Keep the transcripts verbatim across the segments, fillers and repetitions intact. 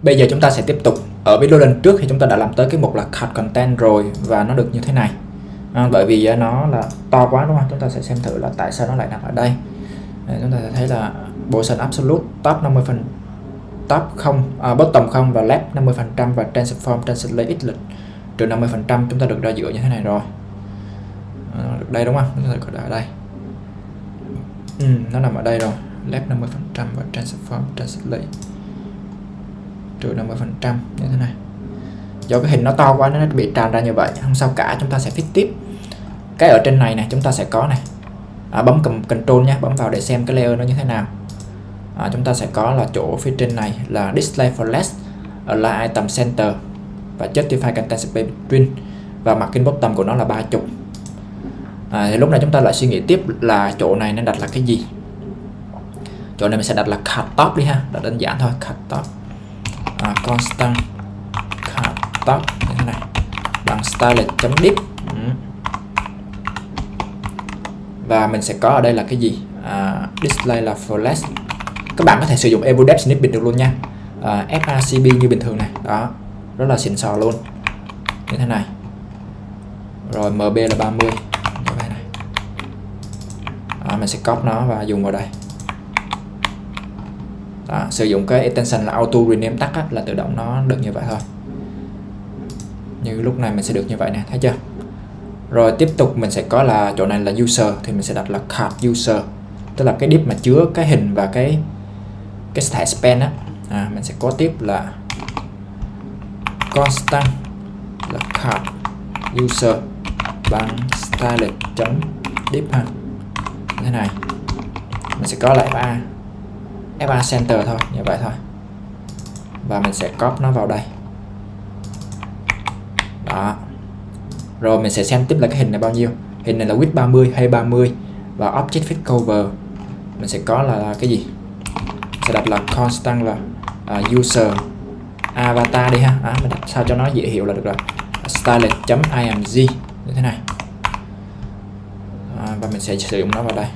Bây giờ chúng ta sẽ tiếp tục. Ở video lần trước thì chúng ta đã làm tới cái mục là cut content rồi và nó được như thế này. À, bởi vì nó là to quá đúng không? Chúng ta sẽ xem thử là tại sao nó lại nằm ở đây. Để chúng ta sẽ thấy là position absolute top năm mươi phần top không, à, bottom không và left năm mươi phần trăm và transform translate x lịch trừ năm mươi phần trăm. Chúng ta được ra giữa như thế này rồi. À, được đây đúng không? Chúng ta có ở đây. Ừ, nó nằm ở đây rồi. Left năm mươi phần trăm và transform translate trừ năm mươi phần trăm như thế này. Do cái hình nó to quá nó bị tràn ra như vậy, không sao cả, chúng ta sẽ fix tiếp. Cái ở trên này này chúng ta sẽ có này, à, bấm cầm control nhé, bấm vào để xem cái layer nó như thế nào. À, chúng ta sẽ có là chỗ phía trên này là display for less, align item center và justify content space between, và margin bottom của nó là ba mươi. À, thì lúc này chúng ta lại suy nghĩ tiếp là chỗ này nên đặt là cái gì. Chỗ này mình sẽ đặt là cut top đi ha, là đơn giản thôi, cut top. À, constant cut top như thế này bằng style.div. ừ. Và mình sẽ có ở đây là cái gì, à, display là for less. Các bạn có thể sử dụng evo depth snippet được luôn nha, à, ép a xê bê như bình thường này, đó rất là xịn sò luôn như thế này. Rồi em bê là ba mươi như vậy này. À, mình sẽ copy nó và dùng vào đây. Đó, sử dụng cái extension là auto rename tắt á, là tự động nó được như vậy thôi. Như lúc này mình sẽ được như vậy nè, thấy chưa? Rồi tiếp tục mình sẽ có là chỗ này là user, thì mình sẽ đặt là cut user, tức là cái div mà chứa cái hình và cái cái thẻ span á. À, mình sẽ có tiếp là constant là cut user bằng style.div ha, như thế này. Mình sẽ có là fa fa center thôi, như vậy thôi, và mình sẽ copy nó vào đây. Đó. Rồi mình sẽ xem tiếp là cái hình này bao nhiêu. Hình này là width ba mươi hay ba mươi và object fit cover mình sẽ có là cái gì, sẽ đặt là constant là uh, user avatar đi ha. À, mình đặt sao cho nó dễ hiểu là được rồi, style.img như thế này. À, và mình sẽ sử dụng nó vào đây.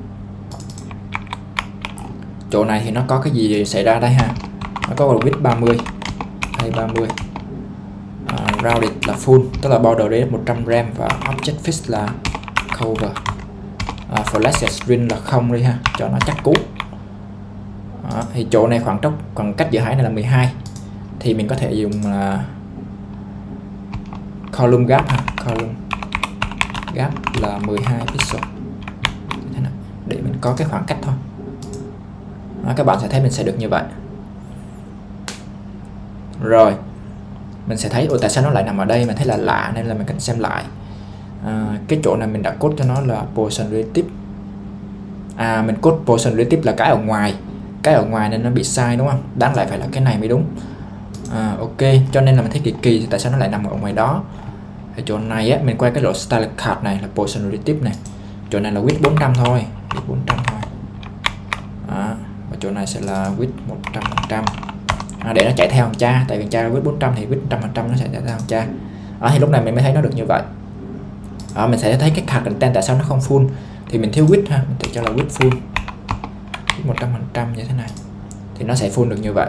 Chỗ này thì nó có cái gì xảy ra đây ha, nó có width ba mươi hay ba mươi, uh, rounded là full, tức là border radius một trăm gram và object fit là cover. Uh, flash string là không đi ha, cho nó chắc cú. Đó, thì chỗ này khoảng trống khoảng cách giữa hai này là mười hai, thì mình có thể dùng là column gap ha, column gap là mười hai pixel thế này, để mình có cái khoảng cách thôi. Đó, các bạn sẽ thấy mình sẽ được như vậy. Rồi mình sẽ thấy ồ tại sao nó lại nằm ở đây, mình thấy là lạ nên là mình cần xem lại. À, cái chỗ này mình đã code cho nó là position relative. À, mình code position relative là cái ở ngoài, cái ở ngoài nên nó bị sai đúng không, đáng lại phải là cái này mới đúng. À, ok, cho nên là mình thấy kỳ kỳ thì tại sao nó lại nằm ở ngoài đó. Ở chỗ này á, mình quay cái lỗ style card này là position relative này, chỗ này là width bốn trăm thôi, width bốn trăm thôi. Đó, và chỗ này sẽ là width một trăm phần trăm. À, để nó chạy theo thằng cha, tại vì cha width bốn trăm thì width một trăm phần trăm nó sẽ chạy theo thằng cha. Đó, thì lúc này mình mới thấy nó được như vậy. Đó, mình sẽ thấy cái card content tại sao nó không full, thì mình thiếu width ha, mình tự cho là width full một trăm phần trăm như thế này thì nó sẽ full được như vậy.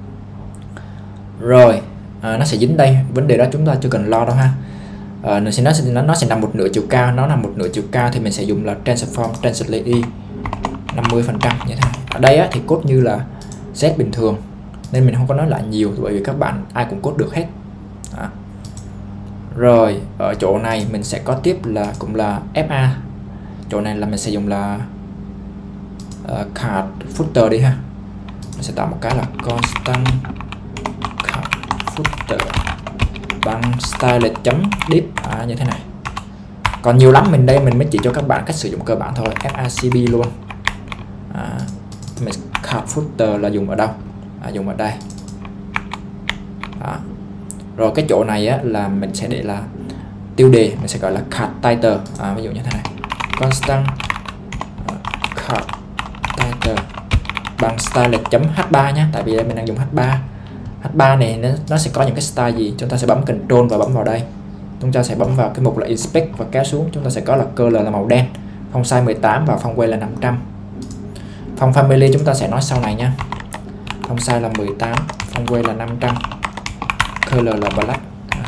Rồi à, nó sẽ dính đây, vấn đề đó chúng ta chưa cần lo đâu ha. À, nó sẽ nó sẽ nó, nó sẽ nằm một nửa chiều cao, nó nằm một nửa chiều cao thì mình sẽ dùng là transform translate y năm mươi phần trăm như thế này. Ở đây á, thì code như là Z bình thường nên mình không có nói lại nhiều, bởi vì các bạn ai cũng code được hết. Đó. Rồi ở chỗ này mình sẽ có tiếp là cũng là ép a, chỗ này là mình sẽ dùng là uh, card footer đi ha. Mình sẽ tạo một cái là constant card footer bằng style.div à, như thế này. Còn nhiều lắm, mình đây mình mới chỉ cho các bạn cách sử dụng cơ bản thôi, ép a xê bê luôn. À, mình card footer là dùng ở đâu, à, dùng ở đây. Đó. Rồi cái chỗ này á, là mình sẽ để là tiêu đề, mình sẽ gọi là card title, à, ví dụ như thế này, constant uh, card title bằng style.h ba nhé, tại vì đây mình đang dùng h ba. h ba này nó, nó sẽ có những cái style gì, chúng ta sẽ bấm control và bấm vào đây, chúng ta sẽ bấm vào cái mục là inspect và kéo xuống, chúng ta sẽ có là color là màu đen, font size mười tám và font weight là năm trăm. Font family chúng ta sẽ nói sau này nha, font size là mười tám, font weight là năm trăm, color là black.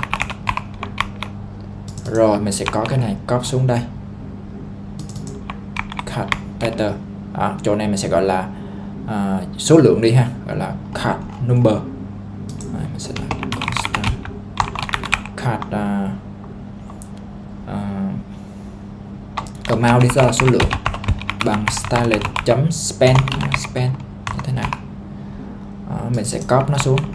Rồi mình sẽ có cái này copy xuống đây, cut title. Đó, chỗ này mình sẽ gọi là à, số lượng đi ha, gọi là cut number. Đấy, mình sẽ là cut uh, uh, amount đi ra là số lượng bằng style chấm span span như thế này. Đó, mình sẽ copy nó xuống.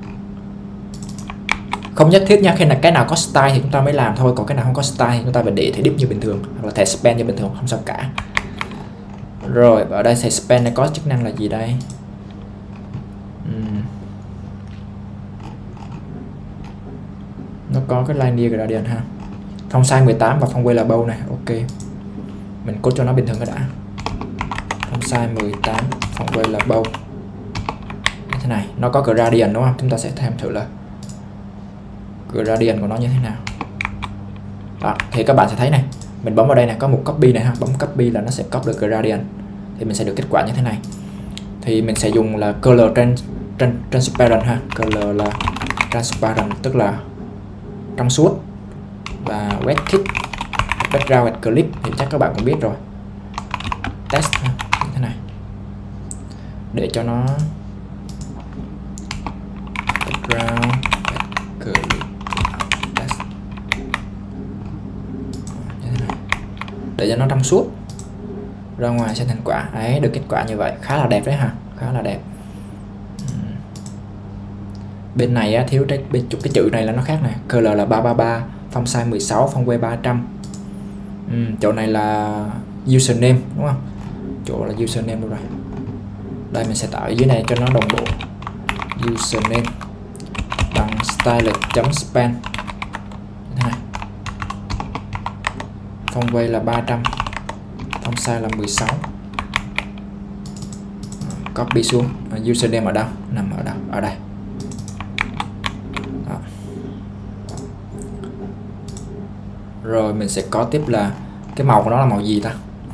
Không nhất thiết nha, khi là cái nào có style thì chúng ta mới làm thôi, còn cái nào không có style thì chúng ta phải để thẻ div như bình thường hoặc là thẻ span như bình thường, không sao cả. Rồi ở đây thẻ span này có chức năng là gì đây? Uhm. Nó có cái linear gradient ha, font size mười tám và font weight là bold này. Ok, mình code cho nó bình thường cái đã. Font size mười tám, font weight là bold như thế này. Nó có gradient đúng không? Chúng ta sẽ thêm thử là gradient của nó như thế nào. Đó, thì các bạn sẽ thấy này, mình bấm vào đây này, có một copy này ha, bấm copy là nó sẽ copy được gradient, thì mình sẽ được kết quả như thế này. Thì mình sẽ dùng là color trans, trans, transparent ha, color là transparent tức là trong suốt, và wet kit background wet clip thì chắc các bạn cũng biết rồi, test ha, như thế này để cho nó background wet clip test như thế này để cho nó trong suốt ra ngoài sẽ thành quả. Đấy, được kết quả như vậy khá là đẹp đấy ha, khá là đẹp. uhm. Bên này á, thiếu cái bên cái chữ này là nó khác này, color là ba ba ba, font size mười sáu, font weight ba trăm. uhm, chỗ này là username đúng không, chỗ là username luôn rồi. Đây mình sẽ tạo ở dưới này cho nó đồng bộ, username bằng style.span như thế này, font weight là ba trăm, font size là mười sáu. Copy xuống, username ở đâu, nằm ở đâu, ở đây. Đó. Rồi mình sẽ có tiếp là cái màu của nó là màu gì ta?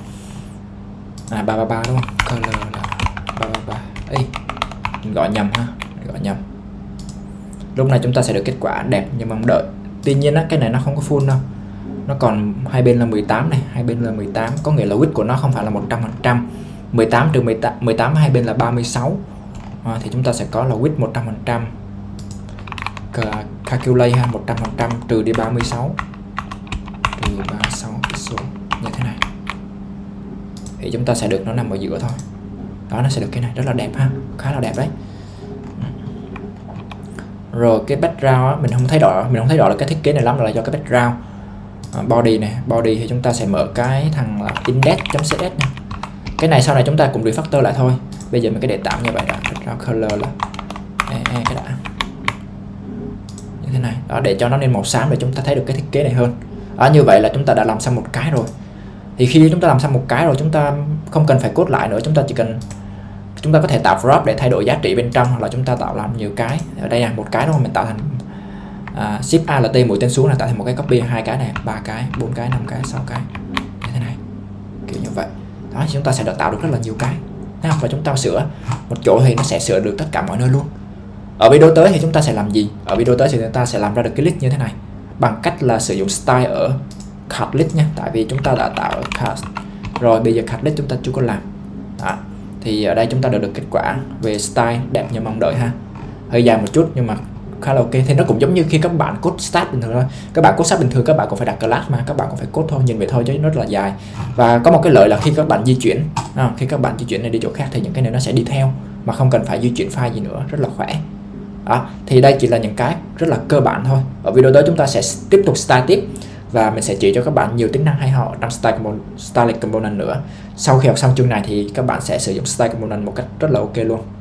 À ba ba ba đúng không? Color là ba ba ba. Ê, mình gọi nhầm ha, mình gọi nhầm. Lúc này chúng ta sẽ được kết quả đẹp nhưng mong đợi. Tuy nhiên á, cái này nó không có full đâu. Nó còn hai bên là mười tám này, hai bên là mười tám, có nghĩa là width của nó không phải là một trăm phần trăm. mười tám trừ mười tám, mười tám hai bên là ba mươi sáu. À, thì chúng ta sẽ có là width một trăm phần trăm. Calculate ha, một trăm phần trăm trừ đi ba mươi sáu. Trừ ba mươi sáu pixel như thế này. Thì chúng ta sẽ được nó nằm ở giữa thôi. Đó, nó sẽ được cái này rất là đẹp ha, khá là đẹp đấy. Rồi cái background á, mình không thấy rõ, mình không thấy rõ là cái thiết kế này lắm, là do cái background. À, body này, body thì chúng ta sẽ mở cái thằng là index.cs này. Cái này sau này chúng ta cũng refactor lại thôi. Bây giờ mình cái để tạm như vậy đã. Background color là e, e, cái đã như thế này. Đó, để cho nó lên màu xám để chúng ta thấy được cái thiết kế này hơn. À, như vậy là chúng ta đã làm xong một cái rồi. Thì khi chúng ta làm xong một cái rồi, chúng ta không cần phải code lại nữa, chúng ta chỉ cần chúng ta có thể tạo prop để thay đổi giá trị bên trong, hoặc là chúng ta tạo làm nhiều cái. Ở đây là một cái đúng không? Mình tạo thành à, shift alt mũi tên xuống là tạo thành một cái copy, hai cái này, ba cái, bốn cái, năm cái, sáu cái như thế này, kiểu như vậy. Đó, chúng ta sẽ được tạo được rất là nhiều cái. Và chúng ta sửa một chỗ thì nó sẽ sửa được tất cả mọi nơi luôn. Ở video tới thì chúng ta sẽ làm gì? Ở video tới thì chúng ta sẽ làm ra được cái list như thế này bằng cách là sử dụng style ở cut list nha, tại vì chúng ta đã tạo ở cut rồi, bây giờ cut list chúng ta chưa có làm. Đó. Thì ở đây chúng ta được được kết quả về style đẹp như mong đợi ha, hơi dài một chút nhưng mà khá là ok. Thì nó cũng giống như khi các bạn code start bình thường thôi, các bạn code start bình thường các bạn cũng phải đặt class mà, các bạn cũng phải code thôi, nhìn vậy thôi chứ nó rất là dài. Và có một cái lợi là khi các bạn di chuyển à, khi các bạn di chuyển này đi chỗ khác thì những cái này nó sẽ đi theo mà không cần phải di chuyển file gì nữa, rất là khỏe. Đó, thì đây chỉ là những cái rất là cơ bản thôi. Ở video tới chúng ta sẽ tiếp tục style tiếp và mình sẽ chỉ cho các bạn nhiều tính năng hay ho trong style component, style component nữa. Sau khi học xong chương này thì các bạn sẽ sử dụng style component một cách rất là ok luôn.